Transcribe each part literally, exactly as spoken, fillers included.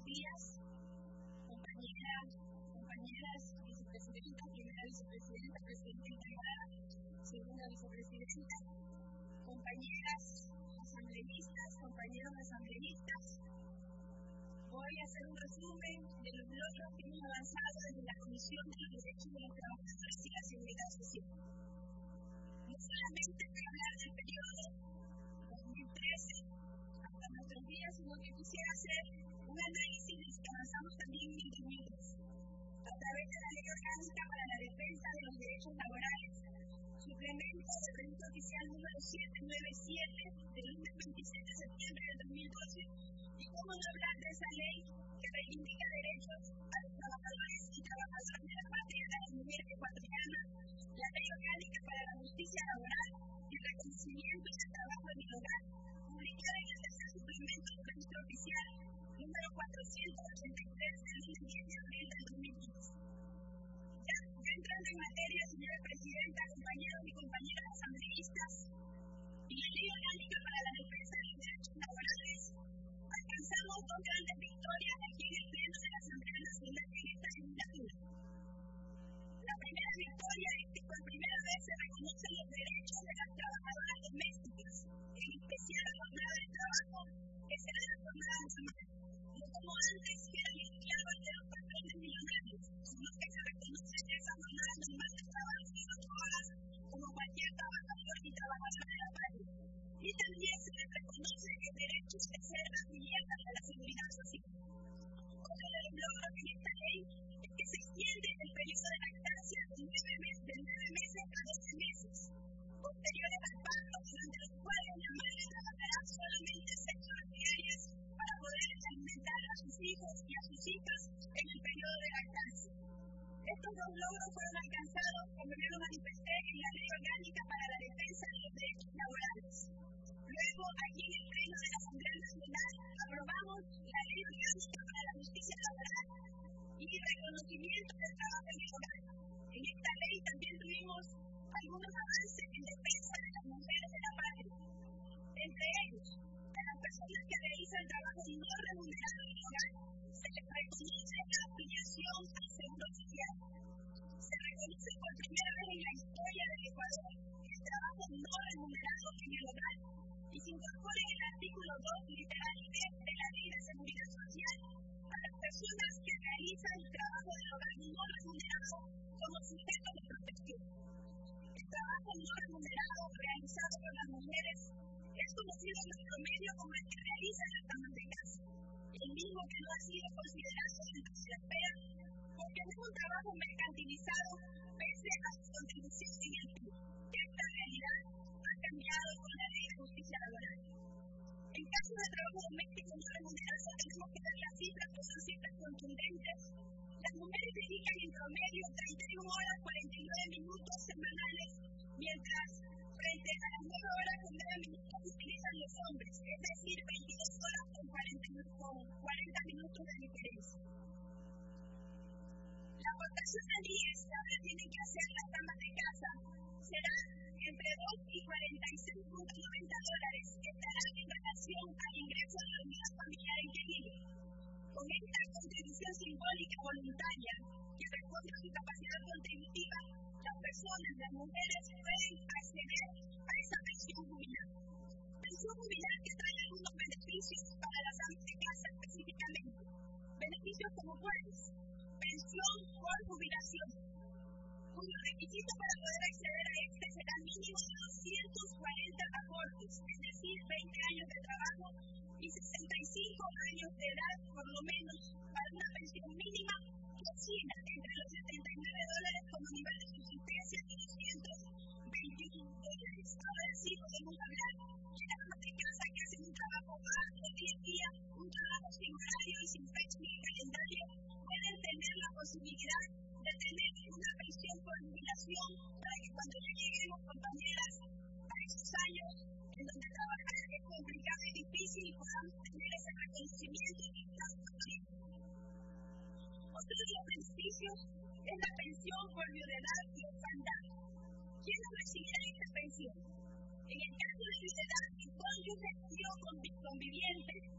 días, compañeras, compañeras, vicepresidenta, primera vicepresidenta, presidenta integrada, segunda vicepresidenta, compañeras asambleístas, compañeros asambleístas. Voy a hacer un resumen de los logros que hemos avanzado desde la Comisión de los Derechos de los Trabajadores y la Seguridad Social. No solamente para hablar del periodo dos mil trece hasta nuestros días, sino que quisiera hacer un análisis de los que avanzamos también en el dos mil doce. A través de la Ley Orgánica para la Defensa de los Derechos Laborales, suplemento del registro oficial número setecientos noventa y siete del lunes veintisiete de septiembre del dos mil doce, y cómo no hablar de esa ley que reivindica derechos a los trabajadores y trabajadoras de la patria, de las mujeres ecuatorianas, la Ley Orgánica para la Justicia Laboral y el reconocimiento del trabajo en el hogar, publicada en el tercer suplemento del registro oficial número cuatrocientos ochenta y tres del lunes diez de abril del dos mil quince. Ya entrando en materia, señora Presidenta, compañeros y compañeras asambleístas, en la Ley Orgánica para la Defensa de los Derechos Laborales alcanzamos dos grandes victorias aquí en el Pleno de la Asamblea Nacional en esta legislatura. La primera victoria es que por primera vez se reconocen los derechos de las trabajadoras domésticas, en especial la jornada de trabajo que será la jornada semanal, no como antes que eran esclavas de los patrones millonarios, sino que se reconoce esa jornada normal de trabajo de ocho horas como cualquier trabajador y trabajadora de la patria. Y también se les reconoce el derecho de ser afiliadas a la seguridad social. Otro de los logros en esta ley es que se extiende el periodo de lactancia de nueve meses, de nueve meses a doce meses, posteriores al parto, durante los cuales la madre trabajará solamente seis horas diarias para poder alimentar a sus hijos y a sus hijas en el periodo de lactancia. Estos dos logros fueron alcanzados, como ya lo manifesté, en la Ley Orgánica para la Defensa de los Derechos Laborales. Luego, aquí en el Pleno de la Asamblea Nacional, aprobamos la Ley Orgánica para la Justicia Laboral y reconocimiento del trabajo en el hogar. En esta ley también tuvimos algunos avances en defensa de las mujeres de la patria. Entre ellos, a las personas que realizan trabajo no remunerado en el hogar, se les reconoce la afiliación al Seguro Social. Se reconoce por primera vez en la historia del Ecuador el trabajo no remunerado en el hogar y se incorpora en el artículo dos, literal y B de la Ley de Seguridad Social a las personas que realizan el trabajo del hogar no remunerado como sujeto de protección. El trabajo no remunerado realizado por las mujeres es conocido en nuestro medio como el que realizan las amas de casa, el mismo que no ha sido considerado dentro de la esfera porque no es un trabajo mercantilizado pese a su contribución en el P I B. Esta realidad ha cambiado con la Ley de Justicia Laboral. En caso de trabajo doméstico no remunerado, tenemos que ver las cifras, que son cifras contundentes. Las mujeres dedican en promedio treinta y una horas cuarenta y nueve minutos semanales, mientras frente a las nueve horas con nueve minutos utilizan los hombres, es decir, veintidós horas con cuarenta minutos de diferencia. La aportación al I E S que ahora tienen que hacer las damas de casa será entre dos y cuarenta y seis punto noventa dólares, que estará en relación al ingreso de la unidad familiar en que viven. Con esta contribución simbólica voluntaria que responde a su capacidad contributiva, las personas, las mujeres, pueden acceder a esa pensión jubilar. Pensión jubilar que trae algunos beneficios para las amas de casa específicamente. Beneficios como cuáles: pensión por jubilación, cuyo requisito para poder acceder a este será mínimo de doscientos cuarenta aportes, es decir, veinte años de trabajo y sesenta y cinco años de edad, por lo menos, para una pensión mínima que oscila entre los setenta y nueve dólares como nivel de subsistencia y doscientos veintiuno dólares. Ahora sí podemos hablar de las amas de casa que hacen un trabajo arduo día a día, un trabajo sin horario y sin fecha ni calendario, pueden tener la posibilidad de tener una pensión por jubilación para que cuando ya lleguemos, compañeras, a esos años en donde trabajar es complicado y difícil y podamos tener ese reconocimiento y autonomía. Otro de los beneficios es la pensión por viudedad y orfandad. ¿Quiénes recibirán esta pensión? En el caso de viudedad, el cónyuge o conviviente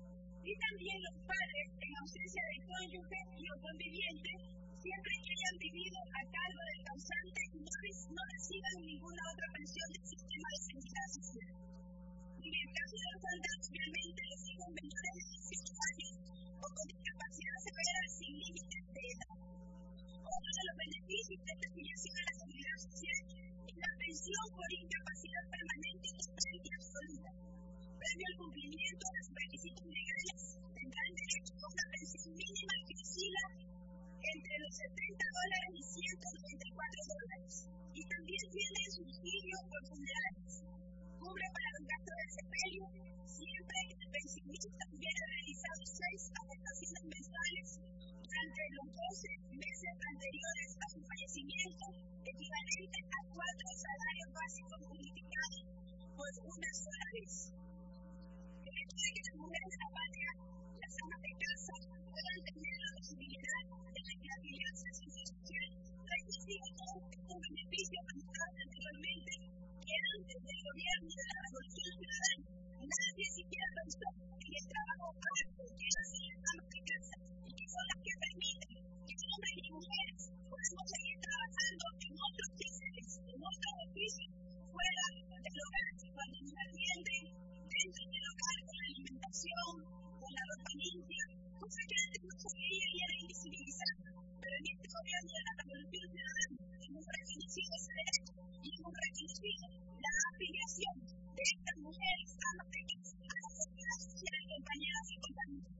y también los padres en ausencia de cónyuge y o conviviente, siempre que hayan vivido a cargo del causante, no, no reciban ninguna otra pensión del sistema de seguridad social. En el caso de los soldados, obviamente, los hijos menores de dieciocho años o con discapacidad severa sin límites de edad. Otro de los beneficios de esta afiliación a la seguridad social es la pensión por incapacidad permanente total y absoluta. Previo al cumplimiento de los requisitos legales, tendrán derecho a una pensión mínima que oscila entre los setenta dólares y ciento noventa y cuatro dólares. Y también tiene subsidio por funerales. Cubre para los gastos del sepelio siempre que el pensionista hubiera realizado seis aportaciones mensuales durante los doce meses anteriores a su fallecimiento, equivalente a cuatro salarios básicos unificados por una sola vez. El hecho de que las mujeres de la patria, las amas de casa, puedan tener la posibilidad de la afiliarse a su social, trae consigo todo un beneficio mencionado anteriormente, que antes del gobierno de la Revolución Ciudadana, nadie siquiera pensó en el trabajo arduo que hacen las amas de casa y que son las que permiten que hombres y mujeres podamos seguir trabajando en otros quehaceres, en otros oficios, fuera del hogar, cuando nos atienden dentro del hogar con la alimentación, con la ropa limpia, cosa que antes no se veía y era invisibilizada. Pero en este gobierno de la Revolución Ciudadana hemos reconocido ese derecho y hemos reconocido la afiliación de estas mujeres a los derechos a la sociedad social, compañeras y compañeros.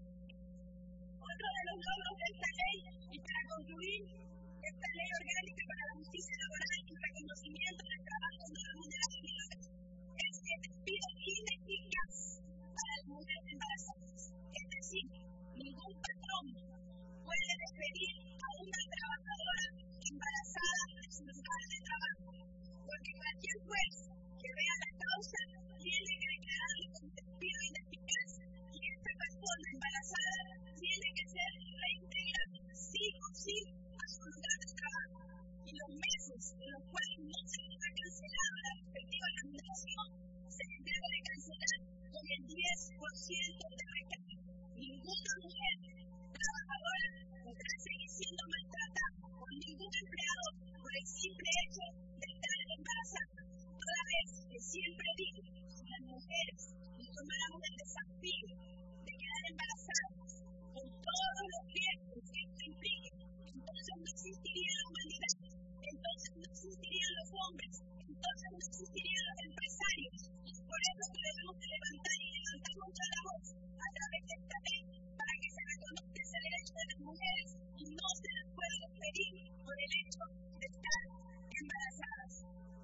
Otro de los logros de esta ley, y para concluir, esta ley orgánica para la justicia laboral y el reconocimiento del trabajo no remunerado en el hogar, es el despido ineficaz para las mujeres embarazadas. Es decir, ningún patrón puede despedir a una trabajadora embarazada de su lugar de trabajo, porque cualquier juez que vea la causa tiene que declararlo como despido ineficaz y esta persona embarazada tiene que ser reintegrada sí o sí a su lugar de trabajo. Y los meses en los cuales no se ha cancelado la respectiva remuneración se les debe de cancelar con el diez por ciento de recargo. Ninguna mujer trabajadora podrá seguir siendo maltratada por ningún empleado por el simple hecho de estar embarazada. Toda vez que siempre digo, si las mujeres nos tomáramos el desafío de quedar embarazadas con todos los riesgos que esto implica, entonces no existiría la humanidad, entonces no existirían los hombres, entonces no existirían los empresarios. Y por eso debemos de levantar y levantar mucho la voz a través de esta ley para que se reconozca ese derecho de las mujeres y no se les pueda impedir por el hecho de estar embarazadas.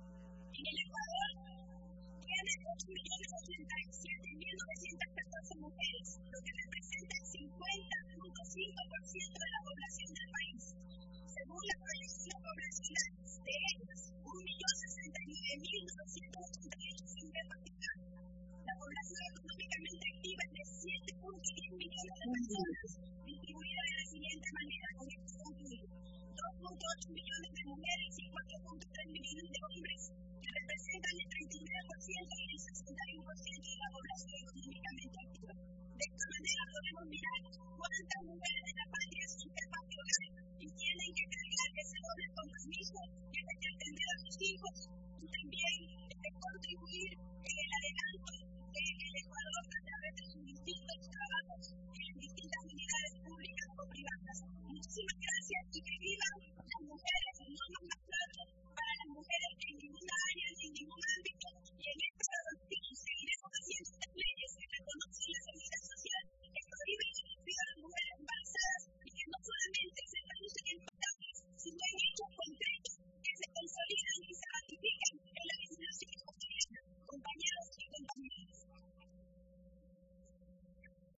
En el Ecuador tiene ocho millones ochenta y siete mil novecientas catorce mujeres, lo que representa el cincuenta punto cinco por ciento de la población del país. Según la proyección poblacional de ellas, un millón sesenta y nueve mil novecientos ochenta y ocho sin participación. La población económicamente activa es de siete punto diez millones de personas, distribuida de la siguiente manera, con esto concluido: dos punto ocho millones de mujeres y cuatro punto tres millones de hombres, que representan el treinta y nueve por ciento y el sesenta y uno por ciento de la población económicamente activa. De esta manera podemos mirar cuántas mujeres de la patria son jefas de hogar y tienen que cargar ese doble compromiso que es de atender a sus hijos y también de contribuir en el adelanto del Ecuador a través de sus distintos trabajos en distintas unidades públicas o privadas. Muchísimas gracias y